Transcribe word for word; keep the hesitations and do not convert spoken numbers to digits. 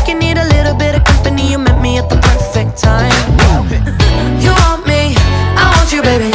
like you need a little bit of company. You met me at the perfect time. You want me, I want you, baby.